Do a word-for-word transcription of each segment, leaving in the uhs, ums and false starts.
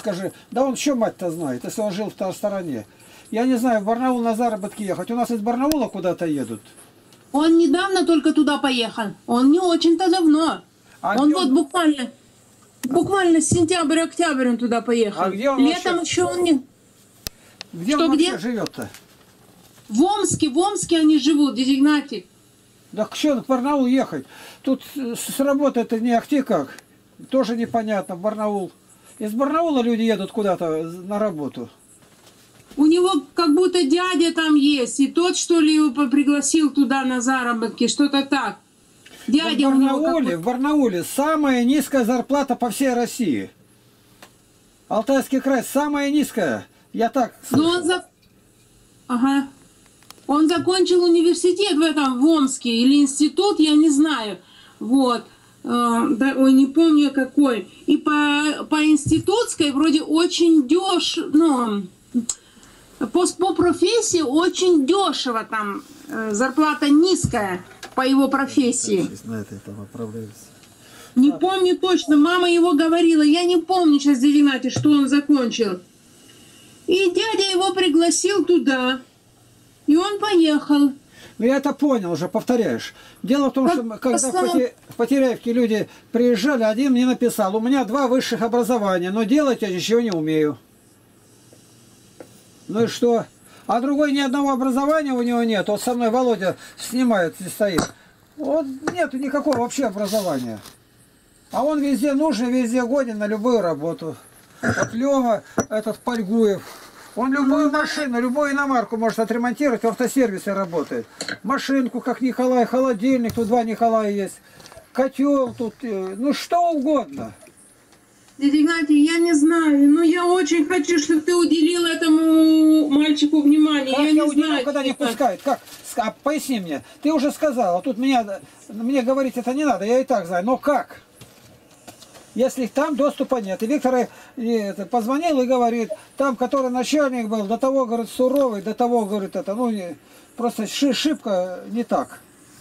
скажи. Да он еще мать-то знает, если он жил в той стороне. Я не знаю, в Барнаул на заработки ехать. У нас из Барнаула куда-то едут. Он недавно только туда поехал. Он не очень-то давно. А он вот он... буквально, буквально сентябрь-октябрь он туда поехал. А где он Летом вообще... еще он не... Где Что, он где? вообще живет-то? В Омске, в Омске они живут, дядя Игнатий. Да что, в Барнаул ехать? Тут с работы это не ахти как. Тоже непонятно, в Барнаул. Из Барнаула люди едут куда-то на работу. У него как будто дядя там есть, и тот, что ли, его пригласил туда на заработки, что-то так. Дядя в Барнауле, у него в Барнауле самая низкая зарплата по всей России. Алтайский край самая низкая. Я так слышу. Но он за... Ага. Он закончил университет в этом, в Омске, или институт, я не знаю. Вот. Да, ой, не помню какой. И по, по институтской вроде очень дешево, ну, по, по профессии очень дешево там, зарплата низкая по его профессии. Не помню точно, мама его говорила, я не помню сейчас, дядя Игнатий, что он закончил. И дядя его пригласил туда, и он поехал. Ну я это понял уже, повторяешь. Дело в том, что когда в Потеряевке люди приезжали, один мне написал, у меня два высших образования, но делать я ничего не умею. Ну и что? А другой ни одного образования у него нет. Вот со мной Володя снимает, здесь стоит. Вот нету никакого вообще образования. А он везде нужен, везде годен на любую работу. Вот Лева, этот Польгуев, он любую машину, любую иномарку может отремонтировать, в автосервисе работает. Машинку, как Николай, холодильник, тут два Николая есть, котел тут, ну что угодно. Дядя Игнатий, я не знаю, но я очень хочу, чтобы ты уделил этому мальчику внимание. Как я, я не уделил, знаю, когда не пускают? Как? А, поясни мне. Ты уже сказал, а тут меня, мне говорить это не надо, я и так знаю. Но как? Если там доступа нет. И Виктор это, позвонил и говорит, там, который начальник был, до того, говорит, суровый, до того, говорит, это, ну, не, просто шибко не так.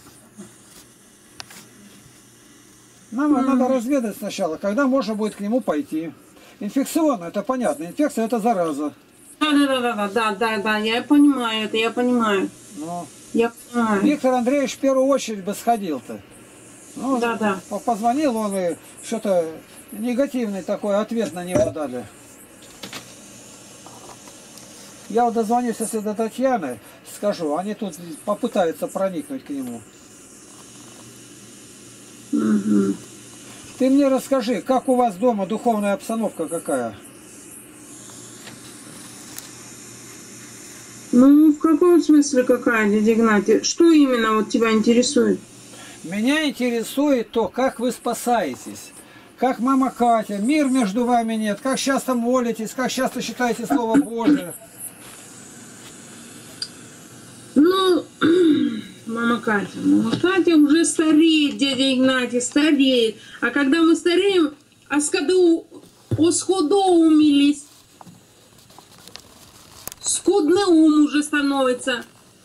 Нам mm. надо разведать сначала, когда можно будет к нему пойти. Инфекционно, это понятно. Инфекция это зараза. Да, да, да, да, да, да, да, я понимаю это, я понимаю. Но я понимаю. Виктор Андреевич в первую очередь бы сходил-то. Ну, да, да. Позвонил он и что-то негативный такой ответ на него дали. Я вот дозвонюсь, если до Татьяны, скажу, они тут попытаются проникнуть к нему. Угу. Ты мне расскажи, как у вас дома духовная обстановка какая? Ну, в каком смысле какая, дядя Игнатий? Что именно вот тебя интересует? Меня интересует то, как вы спасаетесь. Как мама Катя, мир между вами нет, как часто молитесь, как часто читаете Слово Божие. Ну, мама Катя, мама Катя уже стареет, дядя Игнатий, стареет. А когда мы стареем, а скоду, осходоумились, скудный ум уже становится.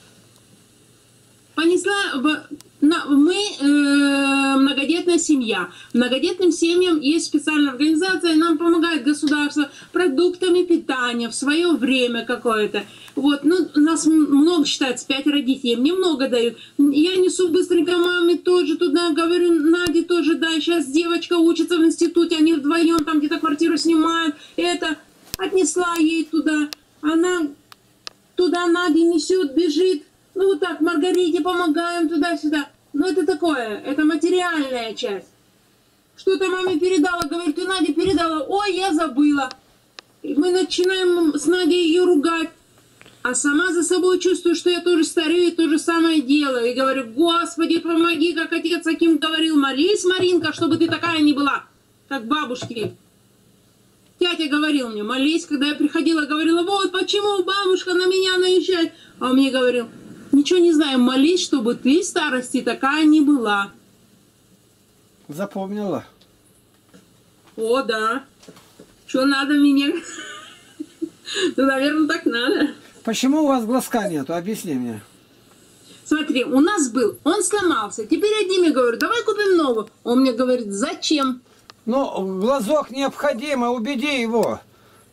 Понесла... Мы э, многодетная семья. Многодетным семьям есть специальная организация, нам помогает государство продуктами питания в свое время какое-то. Вот, ну, нас много считается, пятеро детей, мне много дают. Я несу быстренько маме тоже туда, говорю, Наде тоже дай, сейчас девочка учится в институте, они вдвоем там где-то квартиру снимают. Это отнесла ей туда, она туда Наде несет, бежит. Ну вот так, Маргарите помогаем туда-сюда. Ну это такое, это материальная часть. Что-то маме передала, говорит, ты Наде передала, ой, я забыла. И мы начинаем с Надей ее ругать. А сама за собой чувствую, что я тоже старею и то же самое делаю. И говорю, Господи, помоги, как отец Аким говорил, молись, Маринка, чтобы ты такая не была, как бабушки. Тятя говорил мне, молись, когда я приходила, говорила, вот почему бабушка на меня наезжает. А он мне говорил, ничего не знаю, молись, чтобы ты в старости такая не была. Запомнила. О, да. Что надо мне? Ну, наверное, так надо. Почему у вас глазка нету? Объясни мне. Смотри, у нас был, он сломался. Теперь одним я говорю, давай купим новый. Он мне говорит, зачем? Ну, глазок необходимо, убеди его.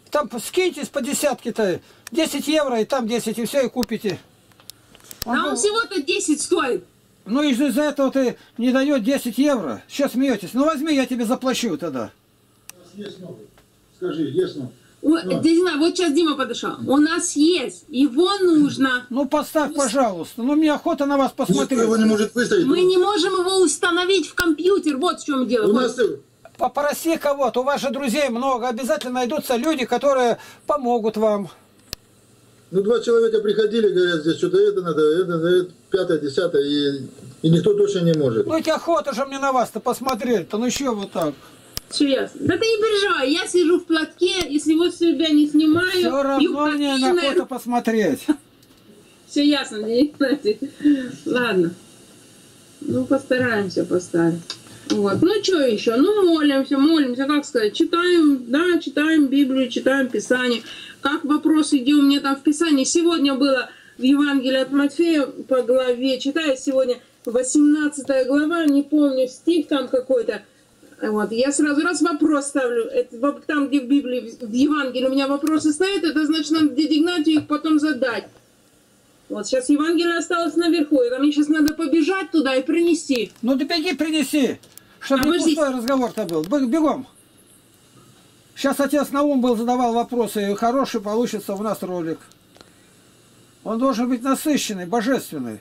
Там скиньтесь по десятке-то, десять евро, и там десять, и все, и купите. Он А был... он всего-то десять стоит. Ну и из-за этого ты не дает десять евро. Сейчас смеетесь. Ну возьми, я тебе заплачу тогда. У нас есть новый. Скажи, есть новый. О, Ну. ты знаешь, вот сейчас Дима подошел. У нас есть. Его нужно. Ну поставь, пожалуйста. Ну мне охота на вас посмотреть. Никто его не может выставить. Мы не можем его установить в компьютер. Вот в чем дело. У Вот. нас... Попроси кого-то. У вас же друзей много. Обязательно найдутся люди, которые помогут вам. Ну, два человека приходили, говорят, здесь что-то это надо, это, это, пятое, десятое, и, и никто точно не может. Ну ведь охота же мне на вас-то посмотреть-то. Ну еще вот так. Все ясно. Да ты не переживай. Я сижу в платке, если вот себя не снимаю. Все равно мне на охота посмотреть. Все ясно, не знаете. Ладно. Ну, постараемся поставить. Вот. Ну, что еще? Ну, молимся, молимся, как сказать, читаем, да, читаем Библию, читаем Писание. Как вопросы, где у меня там в Писании? Сегодня было в Евангелии от Матфея по главе, читаю сегодня восемнадцатая глава, не помню, стих там какой-то. Вот. Я сразу раз вопрос ставлю. Это, там, где в Библии, в Евангелии у меня вопросы стоят, это значит, надо дяде Игнатию их потом задать. Вот сейчас Евангелие осталось наверху, и мне сейчас надо побежать туда и принести. Ну ты беги, принеси, чтобы А не вы здесь- пустой разговор-то был. Б- Бегом. Сейчас отец Наум был, задавал вопросы, и хороший получится у нас ролик. Он должен быть насыщенный, божественный.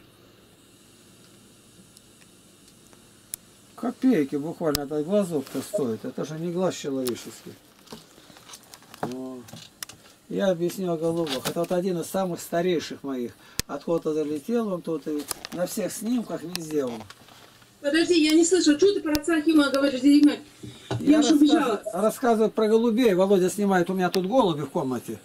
Копейки буквально, это глазок-то стоит. Это же не глаз человеческий. О. Я объяснил голубок. Это вот один из самых старейших моих. Откуда залетел он тут, и на всех снимках везде он. Подожди, я не слышу, что ты про отца Хима говоришь, дядя Игнат? Я, Я уже убежала. рассказываю, рассказываю про голубей. Володя снимает у меня тут голуби в комнате.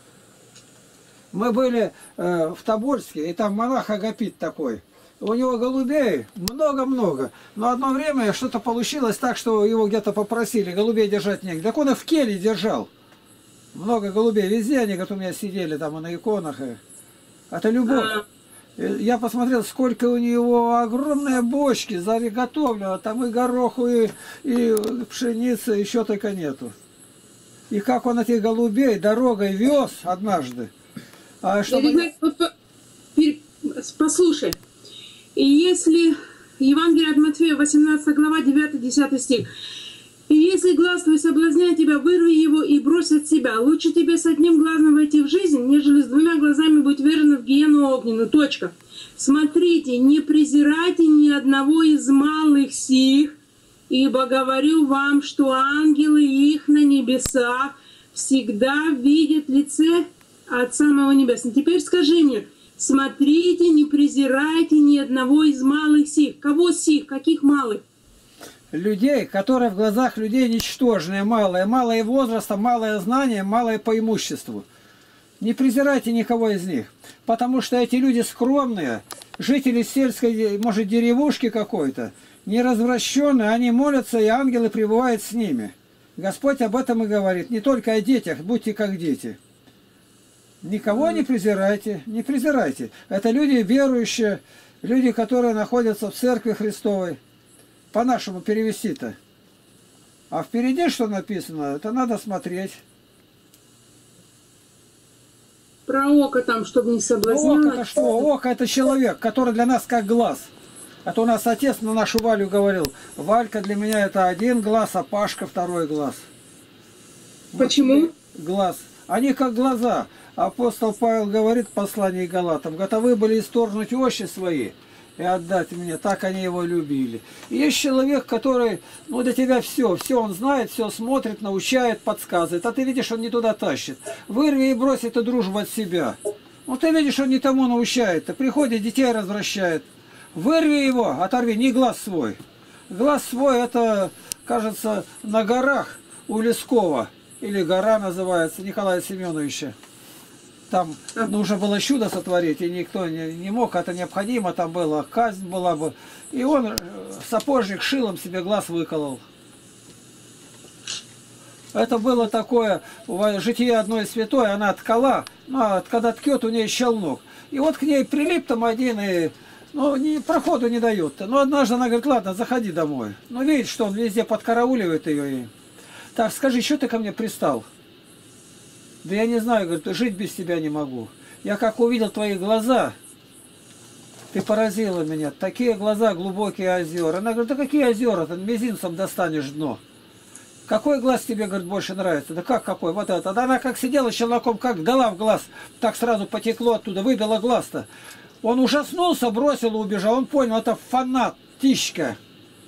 Мы были э, в Тобольске, и там монах Агапит такой. У него голубей много-много. Но одно время что-то получилось так, что его где-то попросили голубей держать негде. Так он их в келье держал. Много голубей. Везде они, как у меня сидели там и на иконах. И... Это любовь. А, Я посмотрел, сколько у него огромные бочки заготовлено. Там и гороху, и, и пшеницы, еще только нету. И как он этих голубей дорогой вез однажды. А чтобы... дядя Игнат, вот по- пер- послушай. И если Евангелие от Матфея, восемнадцатая глава, девятый-десятый стих. И если глаз твой соблазняет тебя, вырви его и брось от себя. Лучше тебе с одним глазом войти в жизнь, нежели с двумя глазами быть вержены в гиену огненную. Точка. Смотрите, не презирайте ни одного из малых сих, ибо говорю вам, что ангелы их на небесах всегда видят лице Отца моего Небесного. Теперь скажи мне, смотрите, не презирайте ни одного из малых сих. Кого сих? Каких малых? Людей, которые в глазах людей ничтожные, малые, малое возраста, малое знание, малое по имуществу. Не презирайте никого из них, потому что эти люди скромные, жители сельской, может, деревушки какой-то, неразвращенные, они молятся, и ангелы пребывают с ними. Господь об этом и говорит, не только о детях, будьте как дети. Никого не презирайте, не презирайте. Это люди верующие, люди, которые находятся в церкви Христовой. По-нашему перевести-то. А впереди что написано, это надо смотреть. Про око там, чтобы не соблазняло. Око это что? Око это человек, который для нас как глаз. Это у нас отец на нашу Валю говорил. Валька для меня это один глаз, а Пашка второй глаз. Почему? Глаз. Они как глаза. Апостол Павел говорит в послании к Галатам, готовы были исторгнуть очи свои и отдать мне. Так они его любили. И есть человек, который, ну, для тебя все, все он знает, все смотрит, научает, подсказывает. А ты видишь, он не туда тащит. Вырви и брось эту дружбу от себя. Ну, ты видишь, он не тому научает. Приходит, детей развращает. Вырви его, оторви, не глаз свой. Глаз свой, это, кажется, на горах у Лескова. Или гора называется, Николая Семеновича. Там нужно было чудо сотворить, и никто не, не мог, это необходимо, там была казнь была бы. И он, сапожник, шилом себе глаз выколол. Это было такое, житие одной святой, она ткала, ну, а когда ткет, у нее щелнок. И вот к ней прилип там один, и ну, не, проходу не дает-то. Но однажды она говорит, ладно, заходи домой. Ну, видит, что он везде подкарауливает ее. И... Так, скажи, что ты ко мне пристал? Да я не знаю, говорит, жить без тебя не могу. Я как увидел твои глаза, ты поразила меня. Такие глаза, глубокие озера. Она говорит, да какие озера? Ты мизинцем достанешь дно. Какой глаз тебе, говорит, больше нравится? Да как какой? Вот это. Да она как сидела челноком, как дала в глаз, так сразу потекло оттуда, выбила глаз-то. Он ужаснулся, бросил и убежал. Он понял, это фанат, птичка.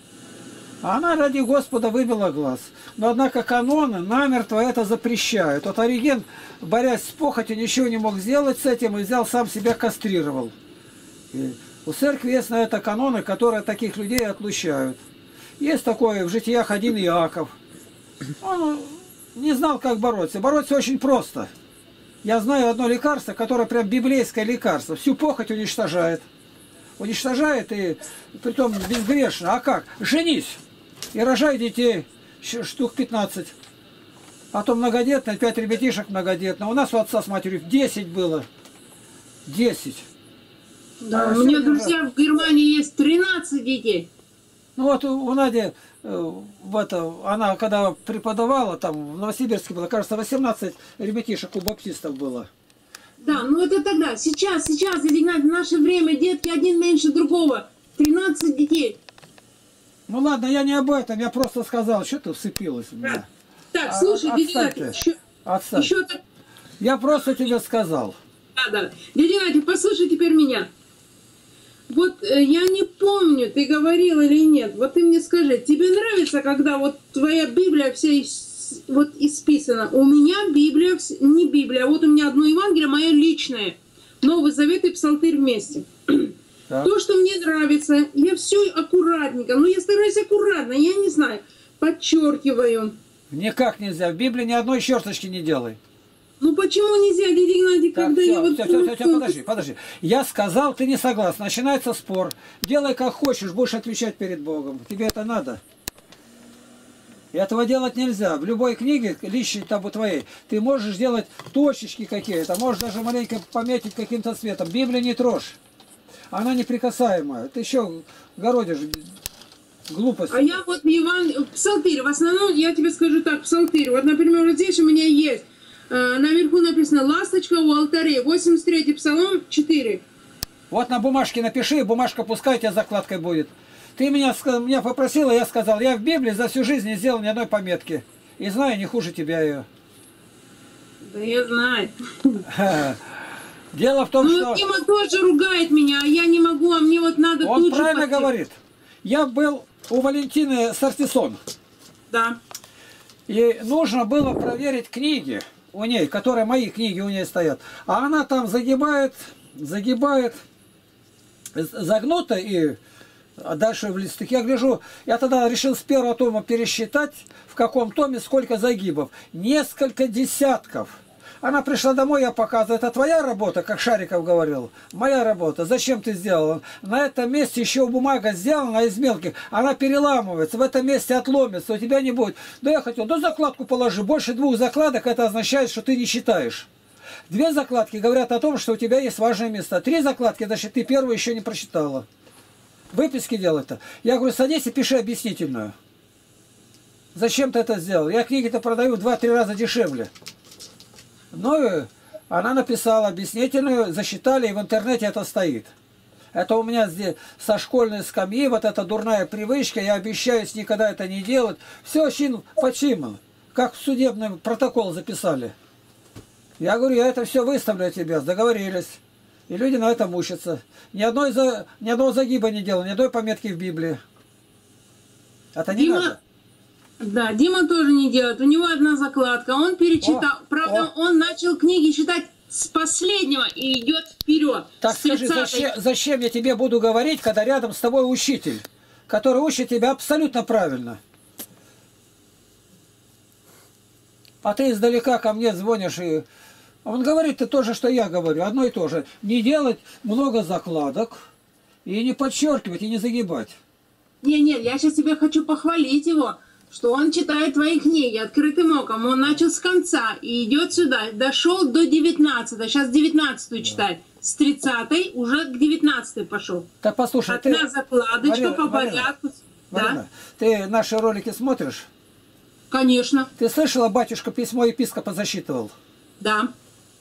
А она ради Господа выбила глаз. Но однако каноны намертво это запрещают. Вот Ориген, борясь с похотью, ничего не мог сделать с этим и взял, сам себя кастрировал. И у церкви есть на это каноны, которые таких людей отлучают. Есть такое в житиях один Иаков. Он не знал, как бороться. Бороться очень просто. Я знаю одно лекарство, которое прям библейское лекарство. Всю похоть уничтожает. Уничтожает и притом безгрешно. А как? Женись и рожай детей. Штук пятнадцать. А то многодетно, пять ребятишек многодетно. У нас у отца с матерью десять было. десять. Да, а у меня, друзья, в Германии есть тринадцать детей. Ну вот у, у Нади, э, в это, она когда преподавала, там в Новосибирске было, кажется, восемнадцать ребятишек у баптистов было. Да, ну это тогда. Сейчас, сейчас, дядя Игнатий, в наше время детки один меньше другого. тринадцать детей. Ну ладно, я не об этом, я просто сказал, что ты вцепилась в меня. Так, слушай, а, дядя Игнатий, еще, еще так... Я просто тебе сказал. Да, да. Дядя Игнатий, послушай теперь меня. Вот э, я не помню, ты говорил или нет. Вот ты мне скажи, тебе нравится, когда вот твоя Библия вся ис, вот исписана? У меня Библия, не Библия, а вот у меня одно Евангелие, мое личное. Новый Завет и Псалтырь вместе. Так. То, что мне нравится, я все аккуратненько, но я стараюсь аккуратно, я не знаю, подчеркиваю. Никак нельзя, в Библии ни одной черточки не делай. Ну почему нельзя, дядя Игнатий, так, когда все, я вот... Все, все, все, все, подожди, подожди. Я сказал, ты не согласна. Начинается спор. Делай как хочешь, будешь отвечать перед Богом. Тебе это надо. И этого делать нельзя. В любой книге, личной табу твоей, ты можешь делать точечки какие-то, можешь даже маленько пометить каким-то цветом. Библию не трожь. Она неприкасаемая. Ты еще городишь глупость. А я вот Иван, Псалтырь, в основном, я тебе скажу так, Псалтырь. Вот, например, вот здесь у меня есть. Наверху написано «Ласточка у алтарей», восемьдесят третий Псалом, четыре. Вот на бумажке напиши, бумажка пускай у тебя закладкой будет. Ты меня, меня попросила, я сказал, я в Библии за всю жизнь не сделал ни одной пометки. И знаю, не хуже тебя ее. Да я знаю. Дело в том, ну, что... Дима тоже ругает меня, а я не могу, а мне вот надо Он тут правильно же говорит. Я был у Валентины Сартисон. Да. И нужно было проверить книги у ней, которые мои книги у ней стоят. А она там загибает, загибает, загнуто и дальше в листах. Я гляжу, я тогда решил с первого тома пересчитать, в каком томе сколько загибов. Несколько десятков. Она пришла домой, я показываю, это твоя работа, как Шариков говорил. Моя работа. Зачем ты сделала? На этом месте еще бумага сделана из мелких. Она переламывается, в этом месте отломится, у тебя не будет. Да я хотел, да закладку положи. Больше двух закладок, это означает, что ты не читаешь. Две закладки говорят о том, что у тебя есть важные места. Три закладки, значит, ты первую еще не прочитала. Выписки делать-то. Я говорю, садись и пиши объяснительную. Зачем ты это сделал? Я книги-то продаю в два-три раза дешевле. Ну, она написала объяснительную, засчитали, и в интернете это стоит. Это у меня здесь со школьной скамьи, вот эта дурная привычка, я обещаюсь никогда это не делать. Все чин по чину, как в судебный протокол записали. Я говорю, я это все выставлю тебе, договорились. И люди на этом учатся. Ни, одной за, ни одного загиба не делал, ни одной пометки в Библии. Это не Дима... надо. Да, Дима тоже не делает. У него одна закладка. Он перечитал. О, правда, о. он начал книги читать с последнего и идет вперед. Так скажи, зачем, зачем я тебе буду говорить, когда рядом с тобой учитель, который учит тебя абсолютно правильно? А ты издалека ко мне звонишь и... Он говорит то же, что я говорю, одно и то же. Не делать много закладок и не подчеркивать, и не загибать. Не, нет, я сейчас тебе хочу похвалить его. Что он читает твои книги открытым оком. Он начал с конца и идет сюда. Дошел до девятнадцатой. Сейчас девятнадцатую читает. С тридцатой уже к девятнадцатой пошел. Так послушай, одна ты... закладочка Марина, по порядку. Марина, да? Ты наши ролики смотришь? Конечно. Ты слышала, батюшка письмо епископа засчитывал? Да.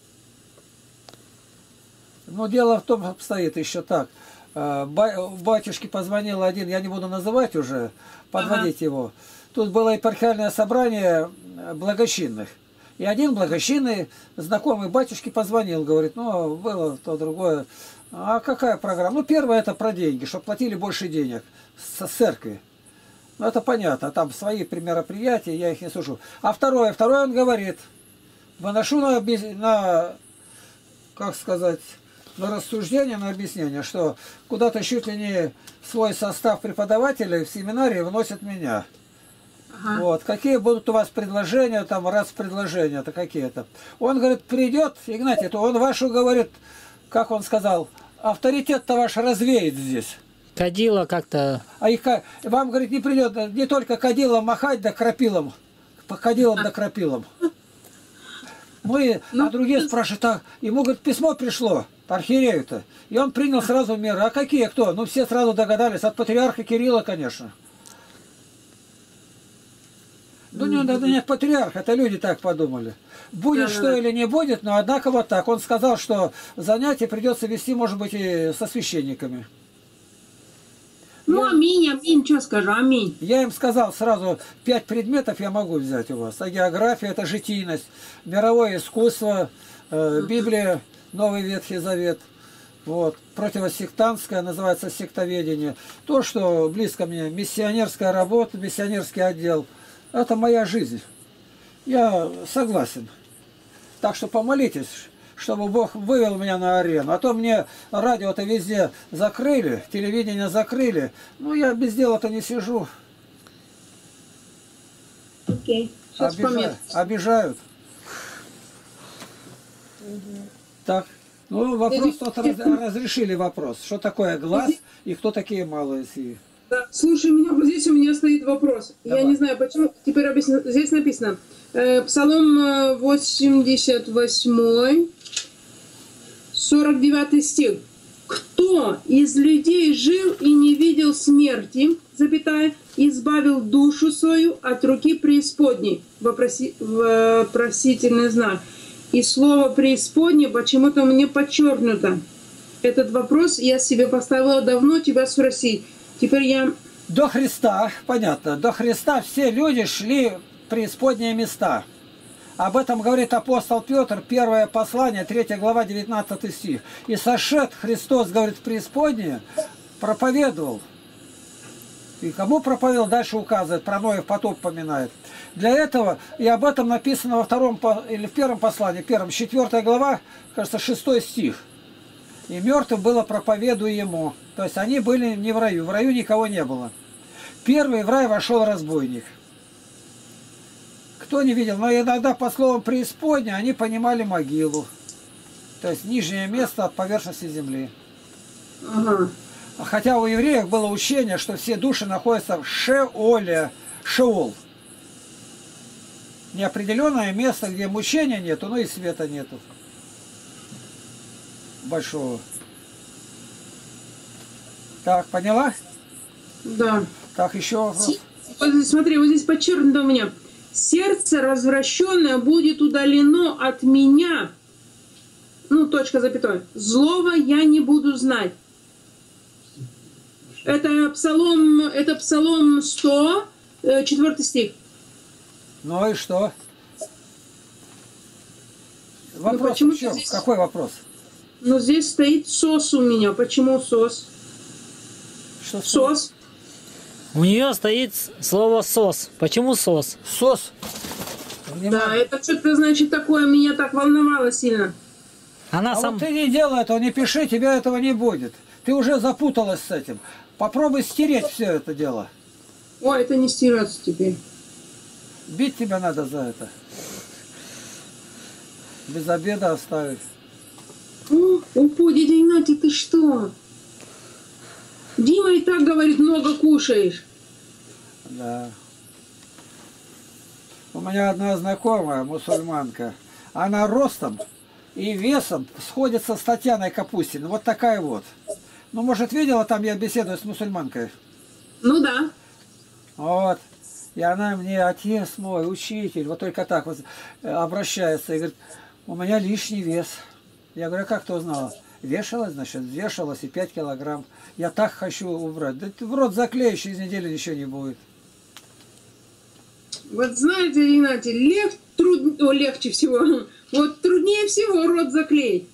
Но дело в том, обстоит еще так. Э, ба- Батюшке позвонил один, я не буду называть уже, подводить его. Тут было епархиальное собрание благочинных. И один благочинный, знакомый батюшке позвонил, говорит, ну, было то, другое. А какая программа? Ну, первое это про деньги, чтобы платили больше денег со церкви. Ну, это понятно, там свои мероприятия, я их не сужу. А второе, второе он говорит, выношу на, на, как сказать, на рассуждение, на объяснение, что куда-то чуть ли не свой состав преподавателей в семинарии вносят меня. Ага. Вот, какие будут у вас предложения, там, раз предложения-то какие-то. Он, говорит, придет, Игнатий, то он вашу, говорит, как он сказал, авторитет-то ваш развеет здесь. Кадила как-то... А их, вам, говорит, не придет не только кадилом махать, да крапилом, по кадилам да крапилам. Ну и, а другие спрашивают, а ему, говорит, письмо пришло, архиерею-то, и он принял сразу меры. А какие, кто? Ну, все сразу догадались, от патриарха Кирилла, конечно. Ну, не, это не патриарх, это люди так подумали. Будет что или не будет, но однако вот так. Он сказал, что занятия придется вести, может быть, и со священниками. Ну, я, аминь, аминь, что скажу, аминь. Я им сказал сразу, пять предметов я могу взять у вас. А география, это житийность, мировое искусство, э, Библия, Новый Ветхий Завет. Вот. Противосектантское, называется сектоведение. То, что близко мне, миссионерская работа, миссионерский отдел. Это моя жизнь. Я согласен. Так что помолитесь, чтобы Бог вывел меня на арену. А то мне радио-то везде закрыли, телевидение закрыли. Ну, я без дела-то не сижу. Окей. Сейчас Обижают. Обижают. Так. Ну, вопрос тот раз, разрешили вопрос. Что такое глаз и кто такие малые сии? Да. Слушай, меня вот здесь у меня стоит вопрос. Давай. Я не знаю, почему. Теперь объясню. Здесь написано. Э, Псалом восемьдесят восемь, сорок девятый стих. Кто из людей жил и не видел смерти, запятая, избавил душу свою от руки преисподней? Вопроси, вопросительный знак. И слово преисподней почему-то мне подчеркнуто. Этот вопрос я себе поставила давно тебя спросить. Теперь я... До Христа, понятно, до Христа все люди шли в преисподние места. Об этом говорит апостол Петр, первое послание, третья глава, девятнадцатый стих. И сошед Христос, говорит, в преисподнее, проповедовал. И кому проповедовал, дальше указывает, про Ноев потоп поминает. Для этого, и об этом написано во втором, или в первом послании, первом, четвёртая глава, кажется, шестой стих. И мертвым было проповедуемо. То есть они были не в раю. В раю никого не было. Первый в рай вошел разбойник. Кто не видел? Но иногда по словам преисподня они понимали могилу. То есть нижнее место от поверхности земли. Ага. Хотя у евреев было учение, что все души находятся в Шеоле. Шеол. Неопределенное место, где мучения нету, но и света нету. Большого. Так, поняла? Да. Так, еще вопрос. Вот, смотри, вот здесь подчеркнуто у меня. Сердце развращенное будет удалено от меня. Ну, точка, запятой. Злого я не буду знать. Это псалом, это псалом сто, четвёртый стих. Ну и что? Вопрос ну, почему в чем? здесь... Какой вопрос? Ну, здесь стоит сос у меня. Почему сос? Что сос? У нее стоит слово сос. Почему сос? Сос. Да, это что-то, значит, такое меня так волновало сильно. Она а сам... вот ты не делай этого, не пиши, тебя этого не будет. Ты уже запуталась с этим. Попробуй стереть все это дело. Ой, это не стирается теперь. Бить тебя надо за это. Без обеда оставить. О, упу, дядя Игнатий, ты что? Дима и так говорит, много кушаешь. Да. У меня одна знакомая, мусульманка, она ростом и весом сходится с Татьяной Капустиной. Вот такая вот. Ну, может, видела, там я беседую с мусульманкой? Ну да. Вот. И она мне, отец мой, учитель, вот только так вот обращается и говорит, У меня лишний вес. Я говорю, а как ты узнала? Вешалась, значит, вешалась и пять килограмм. Я так хочу убрать. Да ты в рот заклеишь, через неделю ничего не будет. Вот знаете, Игнатий, лег, труд... О, легче всего. Вот труднее всего рот заклеить.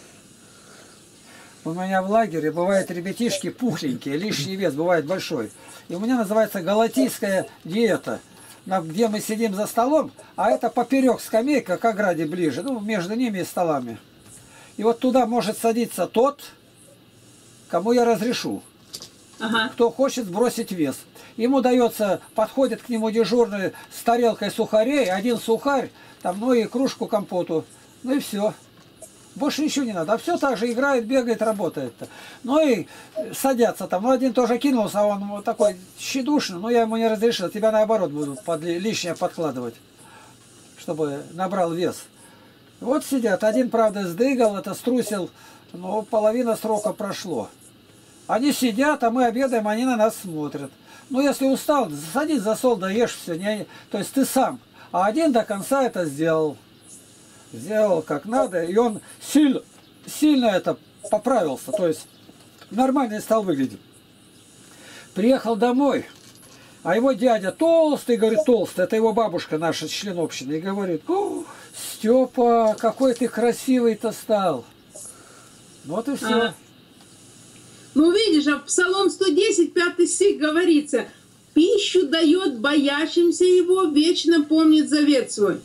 У меня в лагере бывают ребятишки пухленькие, лишний вес бывает большой. И у меня называется галатийская диета, где мы сидим за столом, а это поперек скамейка к ограде ближе, ну, между ними и столами. И вот туда может садиться тот, кому я разрешу, Ага. кто хочет сбросить вес. Ему дается, подходит к нему дежурный с тарелкой сухарей, один сухарь, там, ну и кружку компоту, ну и все. Больше ничего не надо. А все так же играет, бегает, работает. Ну и садятся там. Ну один тоже кинулся, а он вот такой тщедушный, но я ему не разрешил. Тебя наоборот буду под, лишнее подкладывать, чтобы набрал вес. Вот сидят. Один, правда, сдыгал, это струсил, но половина срока прошло. Они сидят, а мы обедаем, они на нас смотрят. Ну если устал, садись за стол, да ешь все. Не, то есть ты сам. А один до конца это сделал. Сделал как надо, и он сильно, сильно это поправился, то есть нормально стал выглядеть. Приехал домой, а его дядя толстый, говорит, толстый, это его бабушка наша, член общины, и говорит, Степа, какой ты красивый-то стал. Вот и все. Ага. Ну видишь, а в Псалом сто десять, пятый стих говорится, пищу дает боящимся его, вечно помнит завет свой.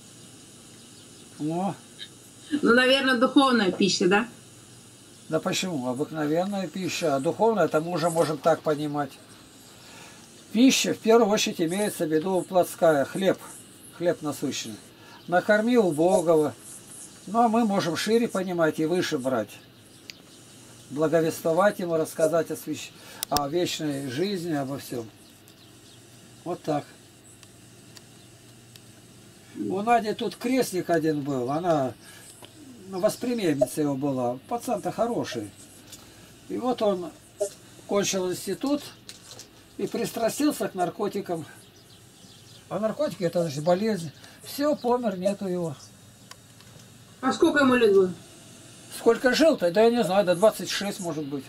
Ну, Ну, наверное, духовная пища, да? да почему? Обыкновенная пища, а духовная, это мы уже можем так понимать. Пища, в первую очередь, имеется в виду плотская, хлеб, хлеб насущный. Накорми убогого. Ну, а мы можем шире понимать и выше брать. Благовествовать ему, рассказать о, свящ... о вечной жизни, обо всем. Вот так. У Нади тут крестник один был, она ну, восприемница его была, пацан-то хороший. И вот он кончил институт и пристрастился к наркотикам. А наркотики это значит болезнь. Все, помер, нету его. А сколько ему лет было? Сколько жил-то? Да я не знаю, до двадцати шести может быть.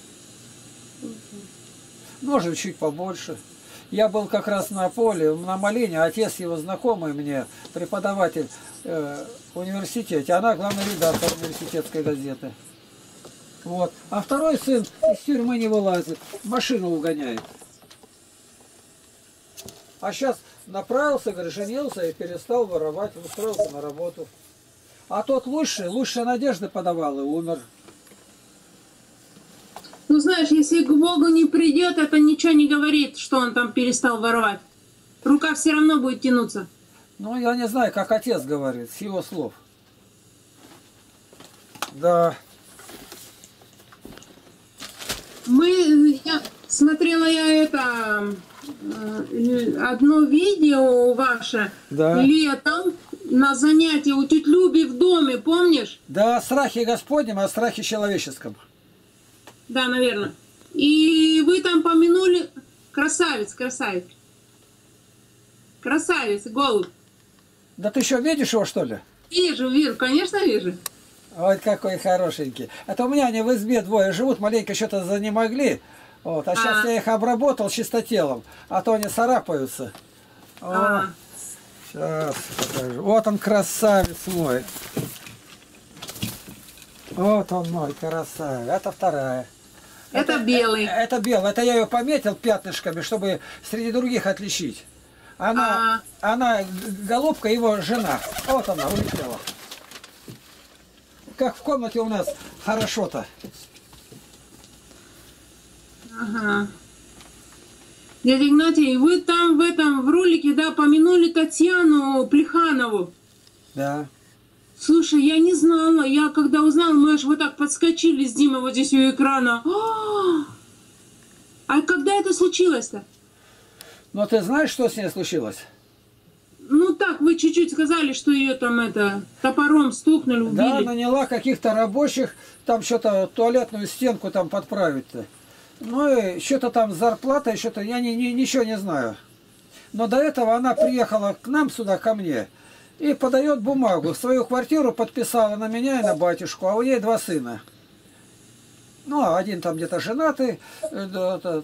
Может чуть побольше. Я был как раз на поле, на Малине, отец его знакомый мне, преподаватель э, в университете, она главный редактор университетской газеты. Вот. А второй сын из тюрьмы не вылазит, машину угоняет. А сейчас направился, говорит, женился и перестал воровать, устроился на работу. А тот лучше, лучше надежды подавал и умер. Ну, знаешь, если к Богу не придет, это ничего не говорит, что он там перестал воровать. Рука все равно будет тянуться. Ну, я не знаю, как отец говорит, с его слов. Да. Мы, я смотрела я это, э, одно видео ваше, Да. летом на занятии у тети Люби в доме, помнишь? Да, о страхе Господнем, о страхе человеческом. Да, наверное. И вы там помянули красавец, красавец. Красавец, голубь. Да ты еще видишь его, что ли? Вижу, вижу, конечно, вижу. Вот какой хорошенький. Это у меня они в избе двое живут, маленько что-то занемогли. Вот, а сейчас А. я их обработал чистотелом, а то они царапаются. О, А. сейчас покажу. Вот он, красавец мой. Вот он мой красавец. Это вторая. Это белый. Это белый. Это я ее пометил пятнышками, чтобы среди других отличить. Она, она голубка, его жена. Вот она улетела. Как в комнате у нас хорошо-то. Ага. Дядя Игнатий, вы там в этом, в ролике, да, помянули Татьяну Плеханову. Да. Слушай, я не знала. Я когда узнала, мы аж вот так подскочили с Димой вот здесь у экрана. А когда это случилось-то? Но ты знаешь, что с ней случилось? Ну так, вы чуть-чуть сказали, что ее там это топором стукнули, убили. Да, наняла каких-то рабочих, там что-то туалетную стенку там подправить-то. Ну и что-то там зарплата, что-то, я не, не, ничего не знаю. Но до этого она приехала к нам сюда, ко мне. И подает бумагу. Свою квартиру подписала на меня и на батюшку, а у ней два сына. Ну, один там где-то женатый, этот,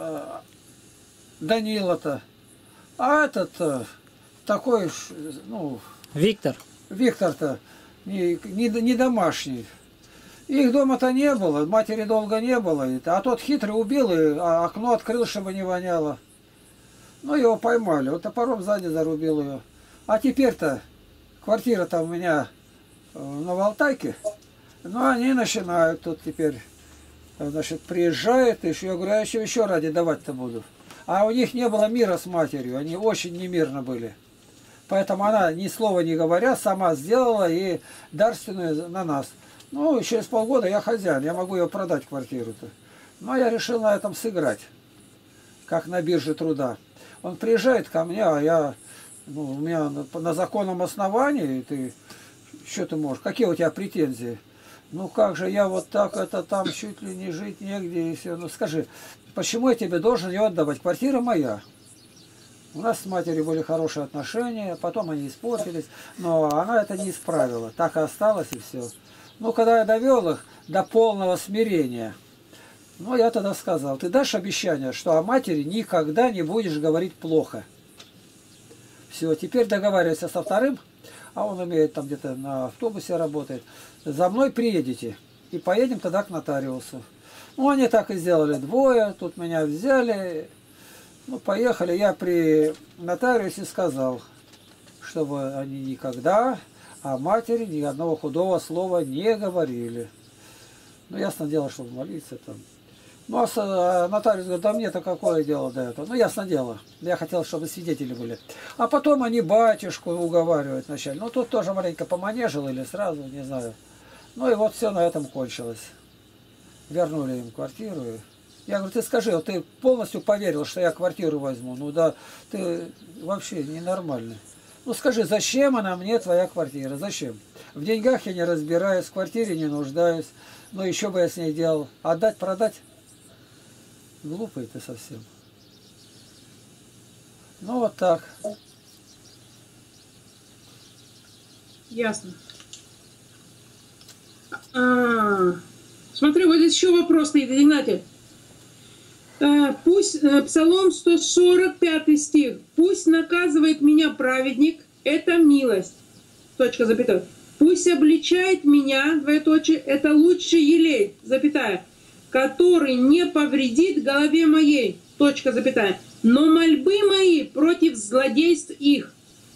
Данила-то. А этот такой, ну... Виктор. Виктор-то не, не, не домашний. Их дома-то не было, матери долго не было. А тот хитрый убил, и окно открыл, чтобы не воняло. Ну, его поймали. Вот топором сзади зарубил ее. А теперь-то квартира-то у меня на Валтайке. Ну, они начинают тут теперь, значит, приезжают. И я говорю, я еще, еще ради давать-то буду. А у них не было мира с матерью. Они очень немирно были. Поэтому она, ни слова не говоря, сама сделала и дарственную на нас. Ну, через полгода я хозяин, я могу ее продать, квартиру-то. Но я решил на этом сыграть, как на бирже труда. Он приезжает ко мне, а я, ну, у меня на, на законном основании, ты, что ты можешь, какие у тебя претензии? Ну, как же, я вот так, это там чуть ли не жить негде, и все. Ну, скажи, почему я тебе должен ее отдавать? Квартира моя. У нас с матерью были хорошие отношения, потом они испортились, но она это не исправила, так и осталось, и все. Ну, когда я довел их до полного смирения, ну, я тогда сказал, ты дашь обещание, что о матери никогда не будешь говорить плохо. Все, теперь договаривайся со вторым, а он умеет там где-то на автобусе работает, за мной приедете, и поедем тогда к нотариусу. Ну, они так и сделали, двое, тут меня взяли, ну, поехали, я при нотариусе сказал, чтобы они никогда о матери ни одного худого слова не говорили. Ну, ясно дело, чтобы молиться там. Ну, а нотариус говорит, да мне-то какое дело до этого? Ну, ясно дело. Я хотел, чтобы свидетели были. А потом они батюшку уговаривают вначале. Ну, тут тоже маленько поманежил или сразу, не знаю. Ну, и вот все на этом кончилось. Вернули им квартиру. Я говорю, ты скажи, вот ты полностью поверил, что я квартиру возьму? Ну, да, ты вообще ненормальный. Ну, скажи, зачем она мне, твоя квартира? Зачем? В деньгах я не разбираюсь, в квартире не нуждаюсь. Ну, еще бы я с ней делал. Отдать, продать? Глупый ты совсем. Ну, вот так. Ясно. А, смотри, вот здесь еще вопрос стоит, Игнатий. А, пусть, Псалом сто сорок пятый стих. Пусть наказывает меня праведник, это милость. Точка, запятая. Пусть обличает меня, двоеточие, это лучший елей, запятая, который не повредит голове моей, точка, запятая, но мольбы мои против злодейств их.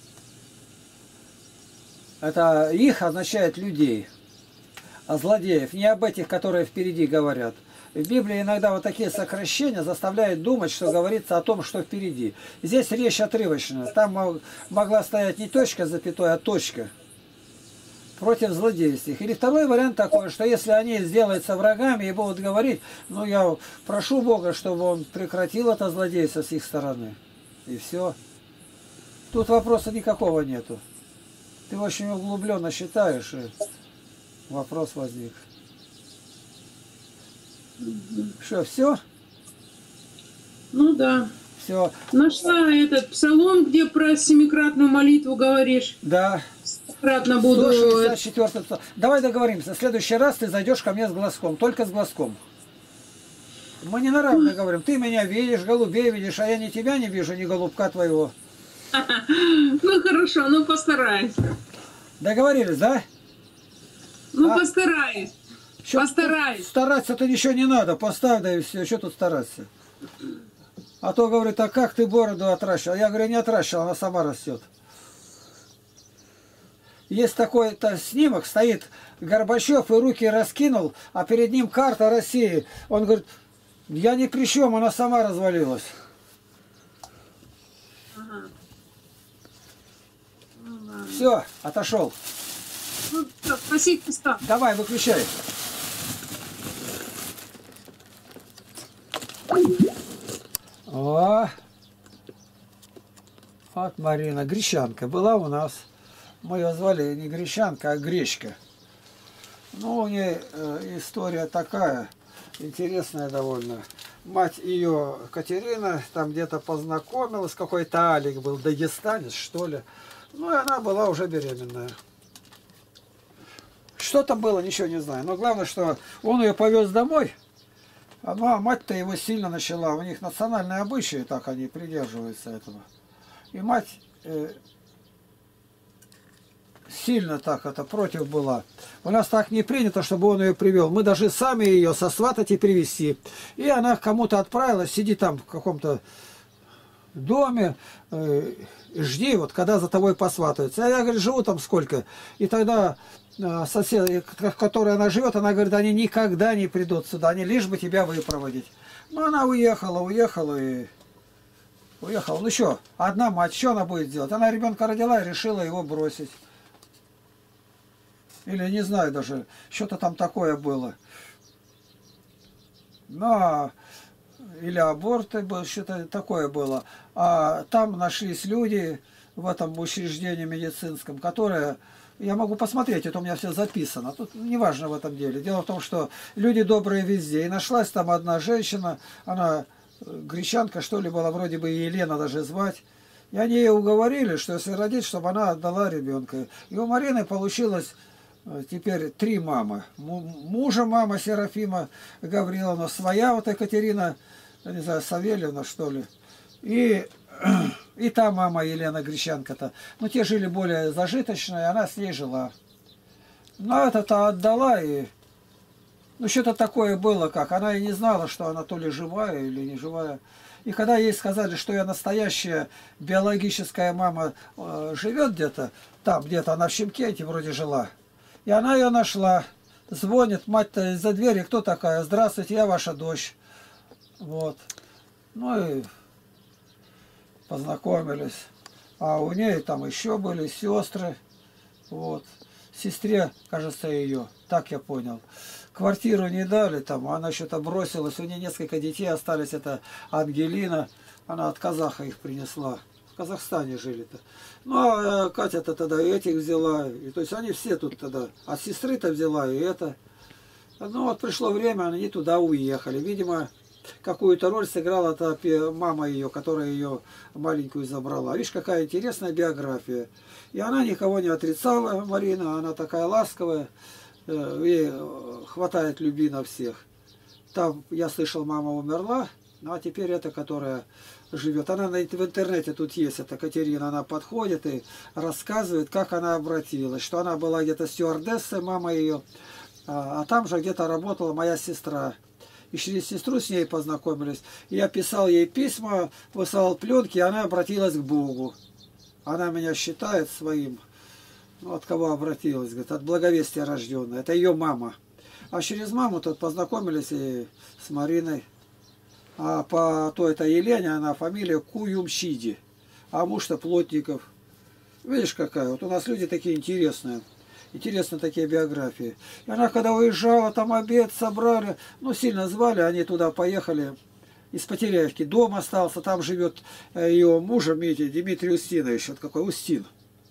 Это их означает людей, а злодеев, не об этих, которые впереди говорят. В Библии иногда вот такие сокращения заставляют думать, что говорится о том, что впереди. Здесь речь отрывочная. Там могла стоять не точка запятой, а точка. Против злодейств. Или второй вариант такой, что если они сделаются врагами и будут говорить, ну я прошу Бога, чтобы он прекратил это злодейство с их стороны. И все. Тут вопроса никакого нету. Ты очень углубленно считаешь, и вопрос возник. Что, все? Ну да. Все. Нашла этот псалом, где про семикратную молитву говоришь. Да. Кратно буду. сто шестьдесят четвёртый. Давай договоримся. В следующий раз ты зайдешь ко мне с глазком. Только с глазком. Мы не на равных говорим. Ты меня видишь, голубей видишь, а я ни тебя не вижу, ни голубка твоего. Ну хорошо, ну постараюсь. Договорились, да? Ну А? постараюсь. Чё, Постараюсь. Стараться-то ничего не надо. Поставь, да и все. Что тут стараться? А то говорит, а как ты бороду отращивал? Я говорю, не отращивал, она сама растет. Есть такой-то снимок, стоит Горбачев и руки раскинул, а перед ним карта России. Он говорит, я ни при чем, она сама развалилась. Ага. Ну, ладно. Все, отошел. Ну, всё, спасибо, Христа. Давай, выключай. О, вот Марина, гречанка, была у нас. Мы ее звали не гречанка, а гречка. Ну, у нее э, история такая, интересная довольно. Мать ее, Катерина, там где-то познакомилась, какой-то Алик был, дагестанец, что ли. Ну и она была уже беременная. Что там было, ничего не знаю. Но главное, что он ее повез домой. А мать-то его сильно начала. У них национальные обычаи, так они придерживаются этого. И мать э, сильно так это против была. У нас так не принято, чтобы он ее привел. Мы даже сами ее сосватать и привезти. И она к кому-то отправилась, сиди там в каком-то доме, э, жди, вот когда за тобой посватаются. А я, говорю, живу там сколько. И тогда э, сосед, в которой она живет, она говорит, они никогда не придут сюда, они лишь бы тебя выпроводить. Ну, она уехала, уехала и... Уехала. Ну что, одна мать, что она будет делать? Она ребенка родила и решила его бросить. Или не знаю даже, что-то там такое было. Ну, или аборты, что-то такое было. А там нашлись люди в этом учреждении медицинском, которые... Я могу посмотреть, это у меня все записано. Тут неважно в этом деле. Дело в том, что люди добрые везде. И нашлась там одна женщина, она гречанка, что ли, была, вроде бы Елена даже звать. И они ее уговорили, что если родить, чтобы она отдала ребенка. И у Марины получилось теперь три мамы. Мужа мама Серафима Гавриловна, своя вот Екатерина, не знаю, Савельевна, что ли. И, и та мама Елена Гречанка-то. Ну, те жили более зажиточно, и она с ней жила. Но это-то отдала, и... Ну, что-то такое было, как. Она и не знала, что она то ли живая или не живая. И когда ей сказали, что ее настоящая биологическая мама э, живет где-то, там где-то она в Шимкенте вроде жила, и она ее нашла, звонит, мать-то из-за двери, кто такая? Здравствуйте, я ваша дочь. Вот. Ну и познакомились. А у нее там еще были сестры. Вот. Сестре, кажется, ее, так я понял. Квартиру не дали там, она что-то бросилась. У нее несколько детей остались. Это Ангелина, она от казаха их принесла. В Казахстане жили-то. Ну, а Катя-то тогда этих взяла. И, то есть они все тут тогда. А сестры-то взяла и это. Ну, вот пришло время, они туда уехали. Видимо, какую-то роль сыграла та мама ее, которая ее маленькую забрала. Видишь, какая интересная биография. И она никого не отрицала, Марина. Она такая ласковая. Ей хватает любви на всех. Там, я слышал, мама умерла, ну а теперь эта, которая живет. Она в интернете тут есть, это Катерина, она подходит и рассказывает, как она обратилась, что она была где-то стюардессой, мама ее, а, а там же где-то работала моя сестра. И через сестру с ней познакомились. Я писал ей письма, высылал пленки, и она обратилась к Богу. Она меня считает своим. Ну, от кого обратилась, говорит, от благовестия рожденная. Это ее мама. А через маму тут познакомились и с Мариной. А по той-то Елене она фамилия Куюмщиди. А муж-то Плотников. Видишь, какая? Вот у нас люди такие интересные. Интересны такие биографии. И она когда уезжала, там обед собрали. Ну, сильно звали, они туда поехали. Из Потеряевки. Дом остался, там живет ее мужа Митя, Дмитрий Устинович. Вот какой Устин.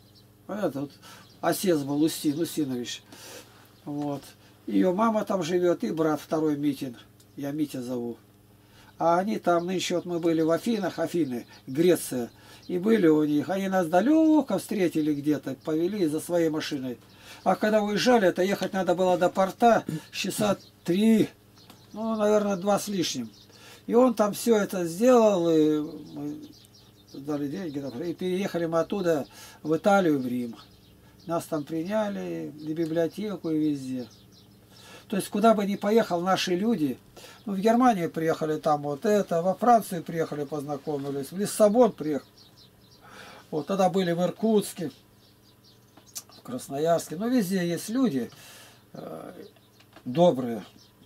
Это вот Осец был Устин, Устинович. Вот. Ее мама там живет, и брат второй Митин. Я Митя зову. А они там, нынче вот мы были в Афинах, Афины, Греция. И были у них. Они нас далеко встретили где-то, повели за своей машиной. А когда уезжали, это ехать надо было до порта часа три, ну, наверное, два с лишним. И он там все это сделал, и мы дали деньги, и переехали мы оттуда в Италию, в Рим. Нас там приняли, и библиотеку, и везде. То есть, куда бы ни поехал, наши люди, ну, в Германию приехали, там вот это, во Францию приехали, познакомились, в Лиссабон приехали. Вот тогда были в Иркутске, в Красноярске. Но везде есть люди э, добрые,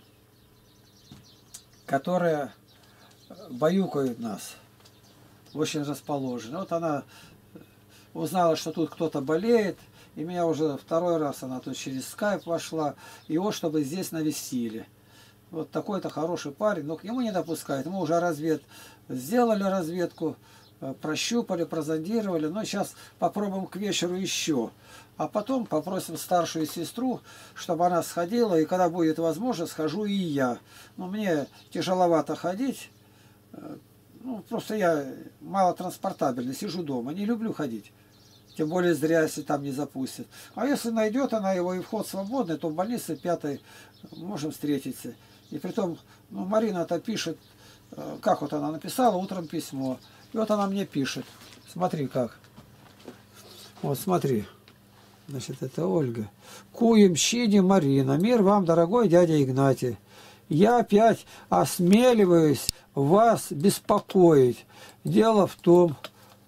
которые баюкают нас, очень расположены. Вот она узнала, что тут кто-то болеет, и меня уже второй раз она тут через скайп вошла, его чтобы здесь навестили. Вот такой-то хороший парень, но к нему не допускают. Мы уже развед сделали разведку, прощупали, прозондировали, но сейчас попробуем к вечеру еще. А потом попросим старшую сестру, чтобы она сходила, и когда будет возможно, схожу и я. Но мне тяжеловато ходить, ну, просто я малотранспортабельный, сижу дома, не люблю ходить. Тем более зря, если там не запустят. А если найдет она его и вход свободный, то в больнице пятой можем встретиться. И притом, ну, Марина-то пишет, как вот она написала утром письмо. И вот она мне пишет. Смотри как. Вот смотри. Значит, это Ольга. Куемщине Марина. Мир вам, дорогой дядя Игнатий. Я опять осмеливаюсь вас беспокоить. Дело в том...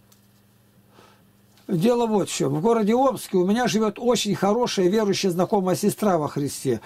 Дело вот в чем. В городе Омске у меня живет очень хорошая верующая знакомая сестра во Христе.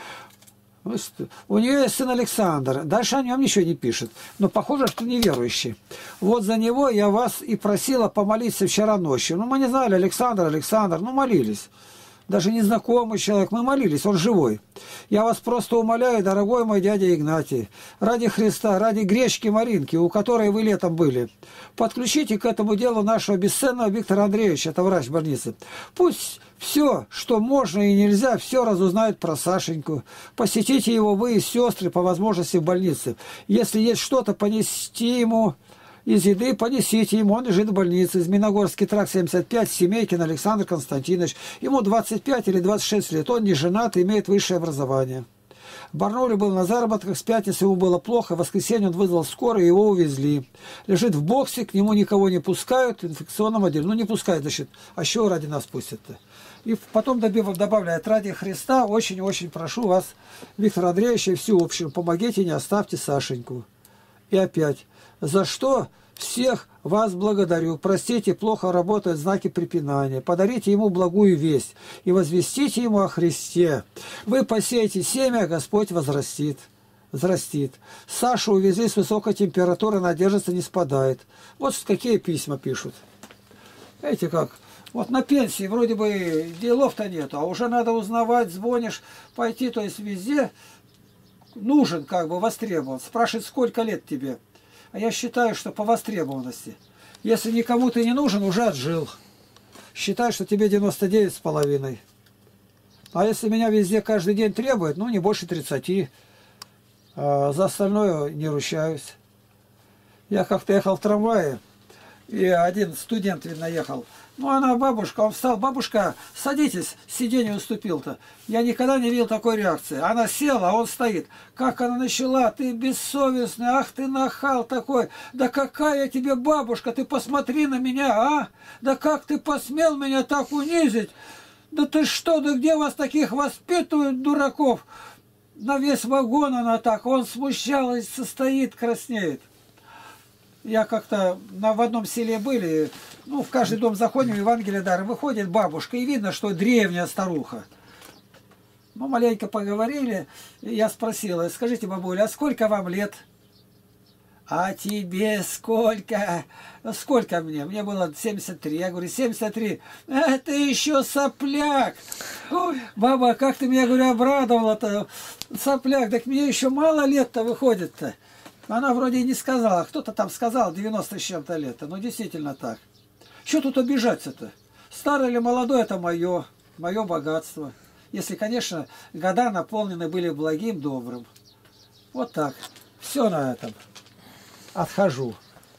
У нее есть сын Александр. Дальше о нем ничего не пишет. Но похоже, что неверующий. Вот за него я вас и просила помолиться вчера ночью. Ну, мы не знали, Александр, Александр. Ну, молились. Даже незнакомый человек. Мы молились, он живой. Я вас просто умоляю, дорогой мой дядя Игнатий, ради Христа, ради гречки Маринки, у которой вы летом были, подключите к этому делу нашего бесценного Виктора Андреевича, это врач больницы. Пусть все, что можно и нельзя, все разузнают про Сашеньку. Посетите его вы и сестры по возможности в больнице. Если есть что-то, понести ему... Из еды понесите ему, он лежит в больнице. Змеиногорский тракт семьдесят пять, Семейкин Александр Константинович. Ему двадцать пять или двадцать шесть лет, он не женат и имеет высшее образование. В Барнауле был на заработках, с пятницы ему было плохо, в воскресенье он вызвал скорую, его увезли. Лежит в боксе, к нему никого не пускают, в инфекционном отделе. Ну не пускают, значит, а чего ради нас пустят-то? И потом добавляет, ради Христа очень-очень прошу вас, Виктор Андреевич, и всю общину, помогите, не оставьте Сашеньку. И опять. За что всех вас благодарю. Простите, плохо работают знаки препинания. Подарите ему благую весть и возвестите ему о Христе. Вы посеете семя, Господь возрастит. Взрастит. Сашу увезли с высокой температурой, она держится, не спадает. Вот какие письма пишут. Видите как? Вот на пенсии вроде бы делов-то нету, а уже надо узнавать, звонишь, пойти, то есть везде нужен, как бы востребован. Спрашивает, сколько лет тебе? А я считаю, что по востребованности. Если никому ты не нужен, уже отжил. Считай, что тебе девяносто девять с половиной. А если меня везде каждый день требуют, ну, не больше тридцати. А за остальное не ручаюсь. Я как-то ехал в трамвае, и один студент, видно, ехал. Ну, она бабушка, он встал, бабушка, садитесь, сиденье уступил-то. Я никогда не видел такой реакции. Она села, а он стоит. Как она начала, ты бессовестный, ах ты нахал такой. Да какая тебе бабушка, ты посмотри на меня, а? Да как ты посмел меня так унизить? Да ты что, да где вас таких воспитывают, дураков? На весь вагон она так, он смущался, стоит, краснеет. Я как-то на, в одном селе были, ну, в каждый дом заходим, Евангелие дара, выходит бабушка, и видно, что древняя старуха. Мы маленько поговорили, и я спросила, скажите, бабуля, а сколько вам лет? А тебе сколько? Сколько мне? Мне было семьдесят три. Я говорю, семьдесят три. Это еще сопляк. Ой, баба, как ты меня, говорю, обрадовала-то. Сопляк, так мне еще мало лет-то выходит-то. Она вроде и не сказала, кто-то там сказал девяносто с чем-то лет. Ну, действительно так. Что тут обижаться-то? Старый или молодой, это мое, мое богатство. Если, конечно, года наполнены были благим, добрым. Вот так. Все на этом. Отхожу.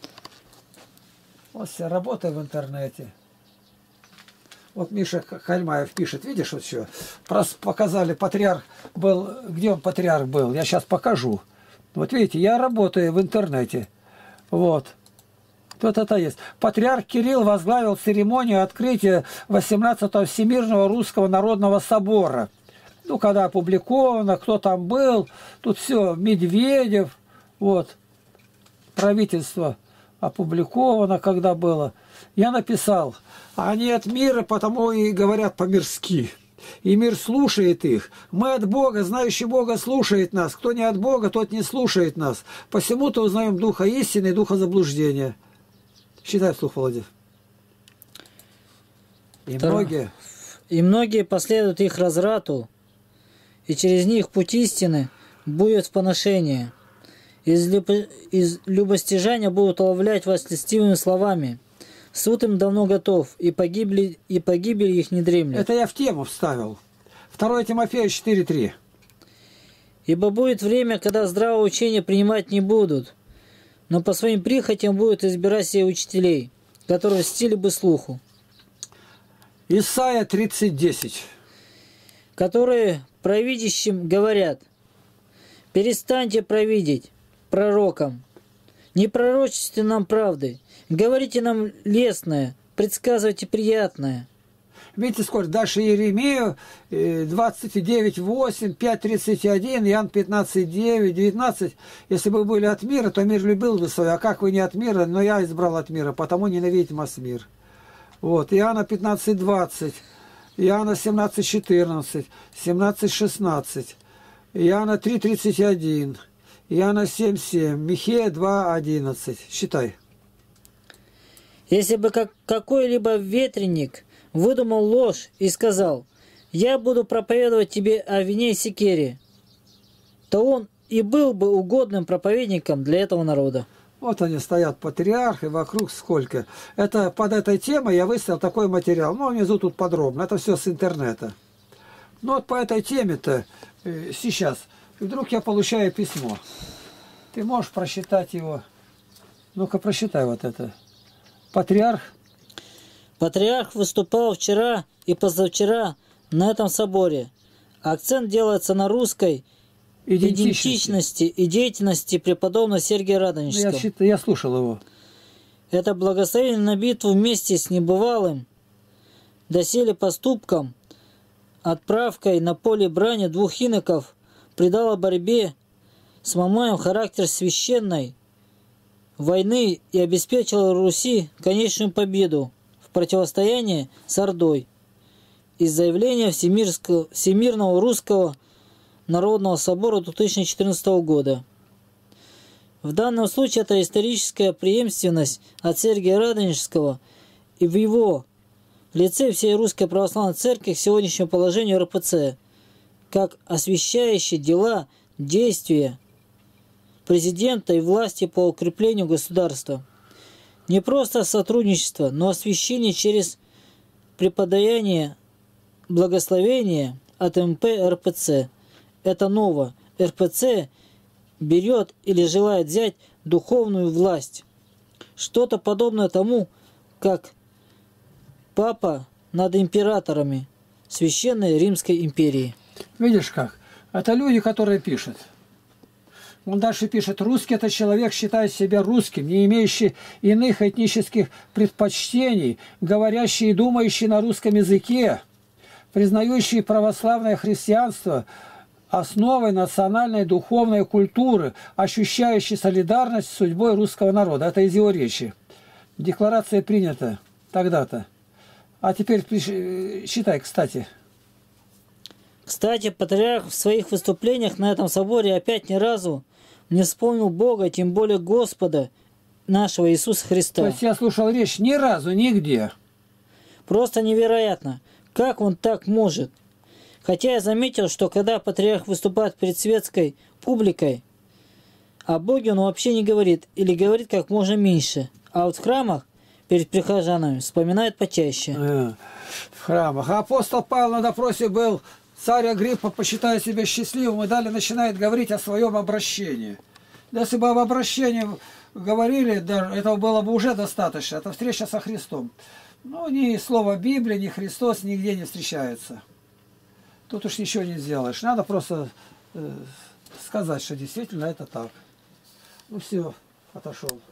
Вот вся работа в интернете. Вот Миша Хальмаев пишет, видишь, вот что? Просто показали, патриарх был, где он патриарх был, я сейчас покажу. Вот видите, я работаю в интернете. Вот. Тут это есть. Патриарх Кирилл возглавил церемонию открытия восемнадцатого Всемирного Русского Народного Собора. Ну, когда опубликовано, кто там был, тут все, Медведев, вот, правительство опубликовано, когда было. Я написал, они от мира, потому и говорят по-мирски. И мир слушает их. Мы от Бога, знающий Бога слушает нас. Кто не от Бога, тот не слушает нас. Посему-то узнаем духа истины и духа заблуждения. Считай вслух, Володя. И Второ... многие... И многие последуют их разврату, и через них путь истины будет в поношение. Из, люб... из любостяжания будут уловлять вас льстивыми словами. Суд им давно готов, и, погибли, и погибель их не дремлет. Это я в тему вставил. второе Тимофея четыре три. Ибо будет время, когда здравое учение принимать не будут, но по своим прихотям будут избирать себе учителей, которые стили бы слуху. Исайя тридцать десять. которые провидящим говорят: перестаньте провидеть пророкам, не пророчествуйте нам правды, говорите нам лестное, предсказывайте приятное. Видите, сколько? Дальше Иеремию двадцать девять восемь, пять тридцать один, Иоанн пятнадцать девять, девятнадцать. Если бы вы были от мира, то мир любил бы свой. А как вы не от мира? Но я избрал от мира, потому ненавидите вас мир. Вот. Иоанна пятнадцать двадцать, Иоанна семнадцать четырнадцать, семнадцать шестнадцать, Иоанна три тридцать один, Иоанна семь семь, Михея два одиннадцать. Считай. Если бы как какой-либо ветреник выдумал ложь и сказал: «Я буду проповедовать тебе о вине и секере», то он и был бы угодным проповедником для этого народа. Вот они стоят, патриархи, вокруг сколько. Это под этой темой я выставил такой материал. Ну, внизу тут подробно. Это все с интернета. Ну, вот по этой теме-то э, сейчас. И вдруг я получаю письмо. Ты можешь прочитать его? Ну-ка, прочитай вот это. Патриарх. Патриарх выступал вчера и позавчера на этом соборе. Акцент делается на русской Идентичности. идентичности и деятельности преподобного Сергия Радонежского. Я, считаю, я слушал его. Это благословение на битву вместе с небывалым доселе поступком, отправкой на поле брани двух иноков, придало борьбе с Мамаем характер священной войны и обеспечило Руси конечную победу в противостоянии с Ордой из заявления Всемирского, Всемирного Русского Народного Собора две тысячи четырнадцатого года. В данном случае это историческая преемственность от Сергия Радонежского и в его лице всей Русской Православной Церкви к сегодняшнему положению эр пэ цэ, как освещающие дела, действия президента и власти по укреплению государства. Не просто сотрудничество, но освящение через преподание благословения от эм пэ эр пэ цэ. Это ново. эр пэ цэ берет или желает взять духовную власть. Что-то подобное тому, как папа над императорами Священной Римской империи. Видишь как? Это люди, которые пишут. Он дальше пишет: русский – это человек, считает себя русским, не имеющий иных этнических предпочтений, говорящий и думающий на русском языке, признающий православное христианство основой национальной духовной культуры, ощущающий солидарность с судьбой русского народа. Это из его речи. Декларация принята тогда-то. А теперь считай, кстати. Кстати, патриарх в своих выступлениях на этом соборе опять ни разу не вспомнил Бога, тем более Господа нашего Иисуса Христа. То есть я слушал речь ни разу, нигде. Просто невероятно, как он так может. Хотя я заметил, что когда патриарх выступает перед светской публикой, о Боге он вообще не говорит, или говорит как можно меньше. А вот в храмах перед прихожанами вспоминает почаще. А, в храмах. А апостол Павел на допросе был: царь Агриппа, посчитая себя счастливым, и далее начинает говорить о своем обращении. Если бы об обращении говорили, да, этого было бы уже достаточно. Это встреча со Христом. Но ни слова Библии, ни Христос нигде не встречается. Тут уж ничего не сделаешь. Надо просто э, сказать, что действительно это так. Ну все, отошел.